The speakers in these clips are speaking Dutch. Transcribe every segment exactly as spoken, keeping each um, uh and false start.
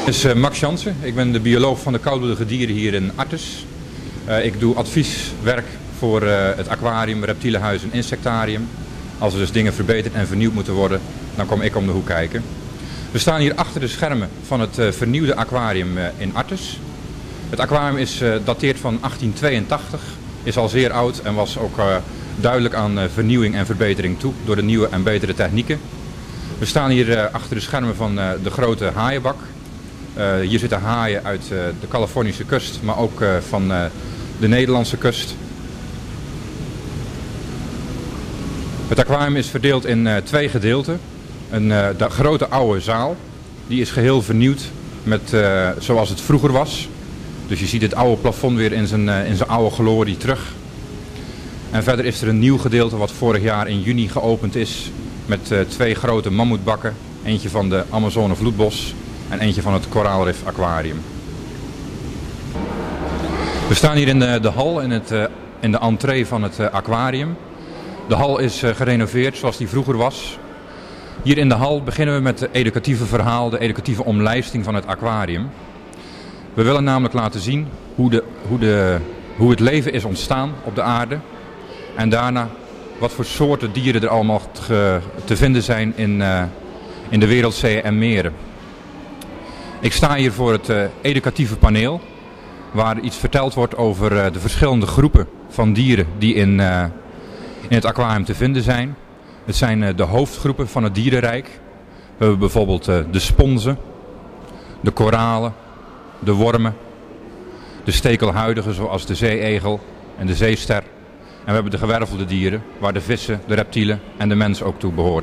is uh, Max Jansen. Ik ben de bioloog van de koudbloedige dieren hier in Artes. Uh, ik doe advieswerk voor uh, het aquarium, reptielenhuis en insectarium. Als er dus dingen verbeterd en vernieuwd moeten worden, dan kom ik om de hoek kijken. We staan hier achter de schermen van het uh, vernieuwde aquarium uh, in Artes. Het aquarium is uh, dateert van achttien tweeëntachtig, is al zeer oud en was ook uh, duidelijk aan uh, vernieuwing en verbetering toe door de nieuwe en betere technieken. We staan hier uh, achter de schermen van uh, de grote haaienbak. Uh, hier zitten haaien uit uh, de Californische kust, maar ook uh, van uh, de Nederlandse kust. Het aquarium is verdeeld in uh, twee gedeelten. Een uh, de grote oude zaal, die is geheel vernieuwd met, uh, zoals het vroeger was. Dus je ziet het oude plafond weer in zijn, uh, in zijn oude glorie terug. En verder is er een nieuw gedeelte wat vorig jaar in juni geopend is met uh, twee grote mammoetbakken. Eentje van de Amazone vloedbos en eentje van het Koraalrif Aquarium. We staan hier in de, de hal, in, het, uh, in de entree van het uh, aquarium. De hal is uh, gerenoveerd zoals die vroeger was. Hier in de hal beginnen we met het educatieve verhaal, de educatieve omlijsting van het aquarium. We willen namelijk laten zien hoe, de, hoe, de, hoe het leven is ontstaan op de aarde. En daarna wat voor soorten dieren er allemaal te, te vinden zijn in, uh, in de wereldzeeën en meren. Ik sta hier voor het uh, educatieve paneel, waar iets verteld wordt over uh, de verschillende groepen van dieren die in, uh, in het aquarium te vinden zijn. Het zijn uh, de hoofdgroepen van het dierenrijk. We hebben bijvoorbeeld uh, de sponsen, de koralen, de wormen, de stekelhuidigen zoals de zeeegel en de zeester. En we hebben de gewervelde dieren, waar de vissen, de reptielen en de mens ook toe behoort.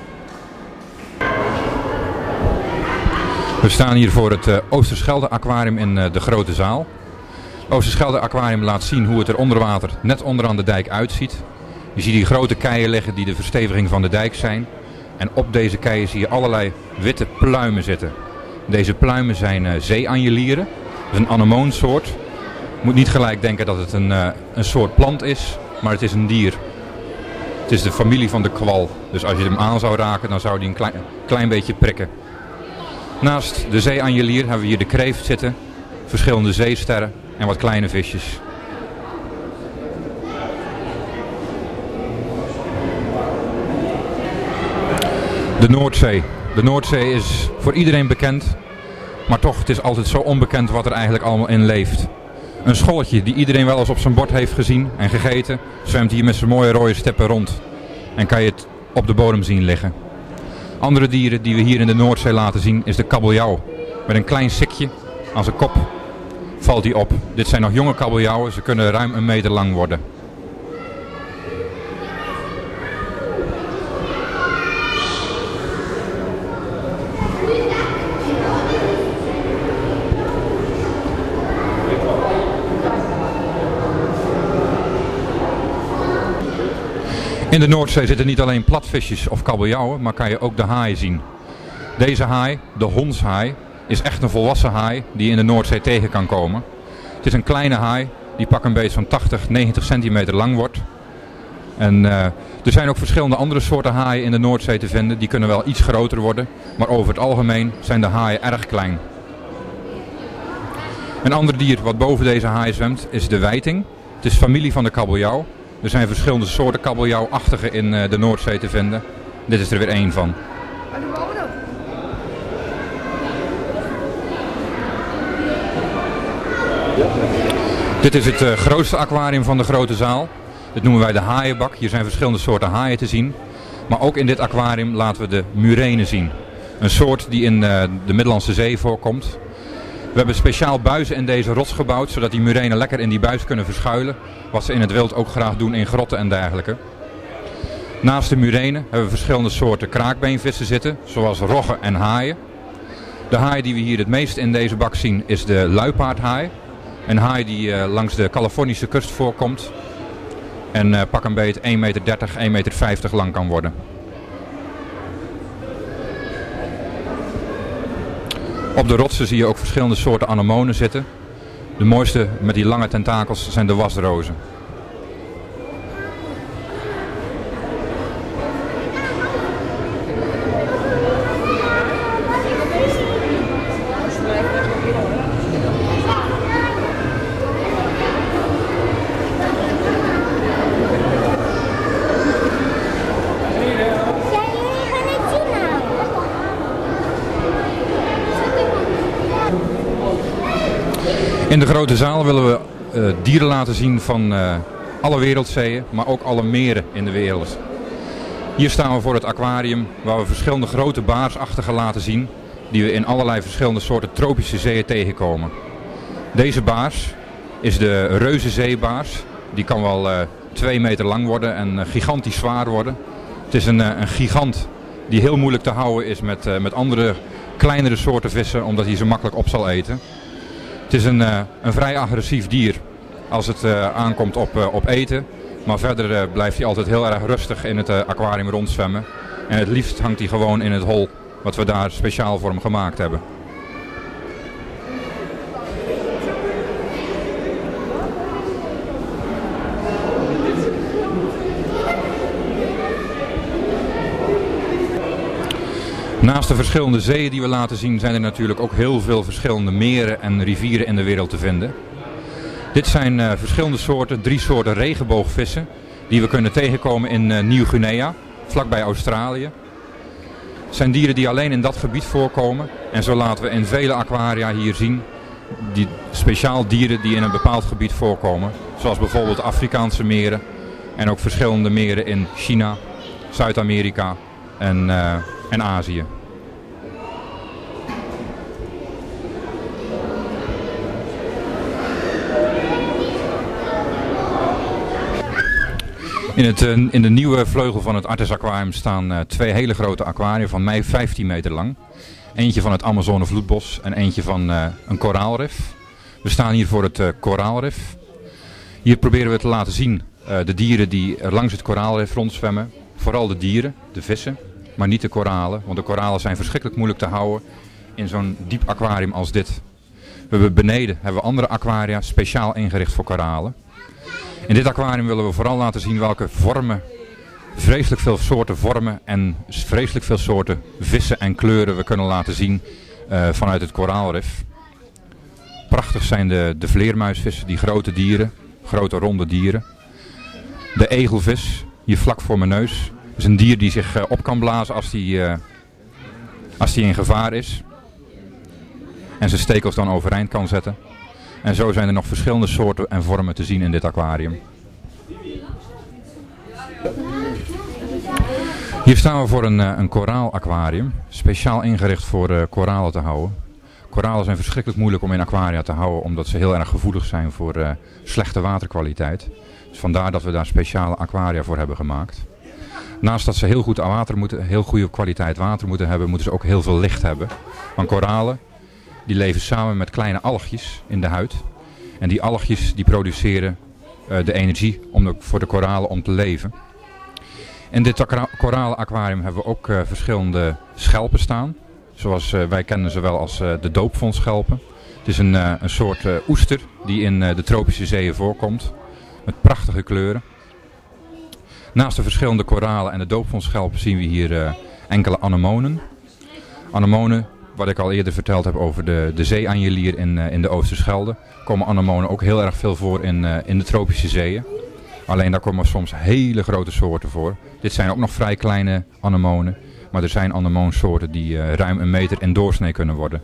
We staan hier voor het uh, Oosterschelde aquarium in uh, de grote zaal. Het Oosterschelde aquarium laat zien hoe het er onder water, net onderaan de dijk, uitziet. Je ziet die grote keien liggen die de versteviging van de dijk zijn. En op deze keien zie je allerlei witte pluimen zitten. Deze pluimen zijn uh, zeeanjelieren. Dat is een anemoonsoort. Je moet niet gelijk denken dat het een, uh, een soort plant is, maar het is een dier. Het is de familie van de kwal. Dus als je hem aan zou raken, dan zou hij een klein, klein beetje prikken. Naast de zeeanjelier hebben we hier de kreeft zitten, verschillende zeesterren en wat kleine visjes. De Noordzee. De Noordzee is voor iedereen bekend, maar toch, het is altijd zo onbekend wat er eigenlijk allemaal in leeft. Een scholletje die iedereen wel eens op zijn bord heeft gezien en gegeten, zwemt hier met zijn mooie rode steppen rond en kan je het op de bodem zien liggen. Andere dieren die we hier in de Noordzee laten zien is de kabeljauw. Met een klein sikje aan zijn kop valt hij op. Dit zijn nog jonge kabeljauwen, ze kunnen ruim een meter lang worden. In de Noordzee zitten niet alleen platvisjes of kabeljauwen, maar kan je ook de haai zien. Deze haai, de honshaai, is echt een volwassen haai die je in de Noordzee tegen kan komen. Het is een kleine haai die pak een beetje zo'n tachtig, negentig centimeter lang wordt. En uh, er zijn ook verschillende andere soorten haaien in de Noordzee te vinden. Die kunnen wel iets groter worden, maar over het algemeen zijn de haaien erg klein. Een ander dier wat boven deze haai zwemt is de wijting. Het is familie van de kabeljauw. Er zijn verschillende soorten kabeljauwachtigen in uh, de Noordzee te vinden. Dit is er weer één van. Dit is het uh, grootste aquarium van de grote zaal. Dit noemen wij de haaienbak. Hier zijn verschillende soorten haaien te zien. Maar ook in dit aquarium laten we de murenen zien. Een soort die in uh, de Middellandse Zee voorkomt. We hebben speciaal buizen in deze rots gebouwd, zodat die murenen lekker in die buis kunnen verschuilen. Wat ze in het wild ook graag doen in grotten en dergelijke. Naast de murenen hebben we verschillende soorten kraakbeenvissen zitten, zoals roggen en haaien. De haai die we hier het meest in deze bak zien is de luipaardhaai. Een haai die uh, langs de Californische kust voorkomt. En uh, pak een beet één meter dertig, één meter vijftig lang kan worden. Op de rotsen zie je ook verschillende soorten anemonen zitten. De mooiste met die lange tentakels zijn de wasrozen. In de grote zaal willen we uh, dieren laten zien van uh, alle wereldzeeën, maar ook alle meren in de wereld. Hier staan we voor het aquarium waar we verschillende grote baarsachtigen laten zien die we in allerlei verschillende soorten tropische zeeën tegenkomen. Deze baars is de reuzenzeebaars. Die kan wel uh, twee meter lang worden en uh, gigantisch zwaar worden. Het is een, uh, een gigant die heel moeilijk te houden is met, uh, met andere kleinere soorten vissen, omdat hij ze makkelijk op zal eten. Het is een, uh, een vrij agressief dier als het uh, aankomt op, uh, op eten. Maar verder uh, blijft hij altijd heel erg rustig in het uh, aquarium rondzwemmen. En het liefst hangt hij gewoon in het hol wat we daar speciaal voor hem gemaakt hebben. Naast de verschillende zeeën die we laten zien zijn er natuurlijk ook heel veel verschillende meren en rivieren in de wereld te vinden. Dit zijn uh, verschillende soorten, drie soorten regenboogvissen die we kunnen tegenkomen in uh, Nieuw-Guinea, vlakbij Australië. Het zijn dieren die alleen in dat gebied voorkomen en zo laten we in vele aquaria hier zien die speciaal dieren die in een bepaald gebied voorkomen. Zoals bijvoorbeeld Afrikaanse meren en ook verschillende meren in China, Zuid-Amerika en, uh, en Azië. In, het, in de nieuwe vleugel van het Artis Aquarium staan uh, twee hele grote aquaria van mij vijftien meter lang. Eentje van het Amazone vloedbos en eentje van uh, een koraalrif. We staan hier voor het uh, koraalrif. Hier proberen we te laten zien uh, de dieren die er langs het koraalrif rondzwemmen. Vooral de dieren, de vissen, maar niet de koralen. Want de koralen zijn verschrikkelijk moeilijk te houden in zo'n diep aquarium als dit. We hebben beneden hebben we andere aquaria speciaal ingericht voor koralen. In dit aquarium willen we vooral laten zien welke vormen, vreselijk veel soorten vormen en vreselijk veel soorten vissen en kleuren we kunnen laten zien uh, vanuit het koraalrif. Prachtig zijn de, de vleermuisvissen, die grote dieren, grote ronde dieren. De egelvis, hier vlak voor mijn neus, is een dier die zich uh, op kan blazen als die, uh, als die in gevaar is. En zijn stekels dan overeind kan zetten. En zo zijn er nog verschillende soorten en vormen te zien in dit aquarium. Hier staan we voor een, een koraalaquarium, speciaal ingericht voor uh, koralen te houden. Koralen zijn verschrikkelijk moeilijk om in aquaria te houden, omdat ze heel erg gevoelig zijn voor uh, slechte waterkwaliteit. Dus vandaar dat we daar speciale aquaria voor hebben gemaakt. Naast dat ze heel goed water moeten, heel goede kwaliteit water moeten hebben, moeten ze ook heel veel licht hebben. Want koralen die leven samen met kleine algjes in de huid. En die algjes die produceren uh, de energie om de, voor de koralen om te leven. In dit koralenaquarium hebben we ook uh, verschillende schelpen staan. Zoals uh, wij kennen ze wel als uh, de doopvondschelpen. Het is een, uh, een soort uh, oester die in uh, de tropische zeeën voorkomt. Met prachtige kleuren. Naast de verschillende koralen en de doopvondschelpen zien we hier uh, enkele anemonen. Anemonen, wat ik al eerder verteld heb over de, de zeeanjelier in, uh, in de Oosterschelde, komen anemonen ook heel erg veel voor in, uh, in de tropische zeeën. Alleen daar komen soms hele grote soorten voor. Dit zijn ook nog vrij kleine anemonen, maar er zijn anemoonsoorten die uh, ruim een meter in doorsnee kunnen worden.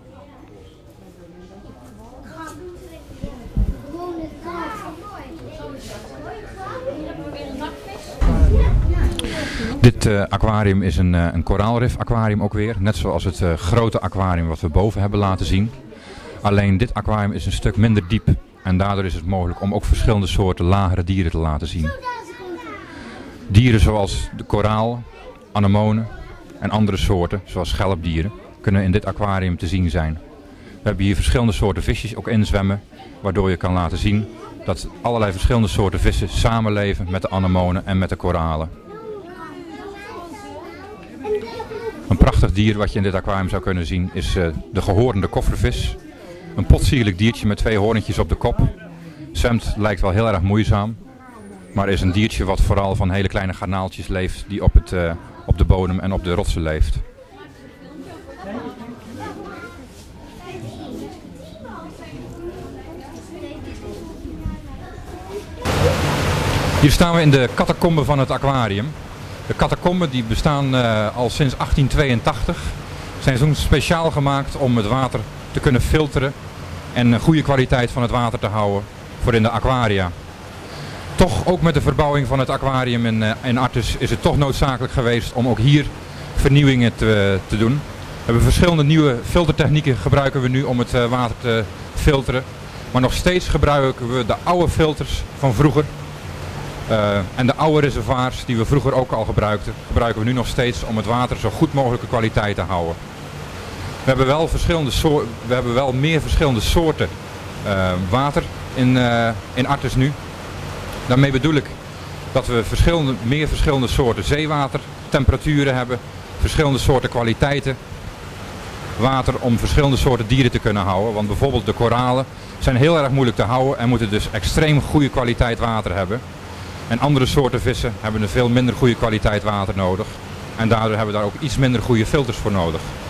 Dit uh, aquarium is een, uh, een koraalrif aquarium ook weer, net zoals het uh, grote aquarium wat we boven hebben laten zien. Alleen dit aquarium is een stuk minder diep en daardoor is het mogelijk om ook verschillende soorten lagere dieren te laten zien. Dieren zoals de koraal, anemonen en andere soorten, zoals schelpdieren, kunnen in dit aquarium te zien zijn. We hebben hier verschillende soorten visjes ook inzwemmen, waardoor je kan laten zien dat allerlei verschillende soorten vissen samenleven met de anemonen en met de koralen. Een prachtig dier wat je in dit aquarium zou kunnen zien is uh, de gehoornde koffervis. Een potsierlijk diertje met twee hoorntjes op de kop. Zwemt lijkt wel heel erg moeizaam, maar is een diertje wat vooral van hele kleine garnaaltjes leeft die op, het, uh, op de bodem en op de rotsen leeft. Hier staan we in de catacomben van het aquarium. De catacomben die bestaan uh, al sinds achttien tweeëntachtig. Zijn toen speciaal gemaakt om het water te kunnen filteren en een goede kwaliteit van het water te houden voor in de aquaria. Toch ook met de verbouwing van het aquarium in, uh, in Artis is het toch noodzakelijk geweest om ook hier vernieuwingen te, te doen. We hebben verschillende nieuwe filtertechnieken gebruiken we nu om het uh, water te filteren. Maar nog steeds gebruiken we de oude filters van vroeger. Uh, en de oude reservoirs die we vroeger ook al gebruikten, gebruiken we nu nog steeds om het water zo goed mogelijke kwaliteit te houden. We hebben wel, verschillende soorten, we hebben wel meer verschillende soorten uh, water in, uh, in Artis nu. Daarmee bedoel ik dat we verschillende, meer verschillende soorten zeewater, temperaturen hebben, verschillende soorten kwaliteiten water om verschillende soorten dieren te kunnen houden. Want bijvoorbeeld de koralen zijn heel erg moeilijk te houden en moeten dus extreem goede kwaliteit water hebben. En andere soorten vissen hebben een veel minder goede kwaliteit water nodig. En daardoor hebben we daar ook iets minder goede filters voor nodig.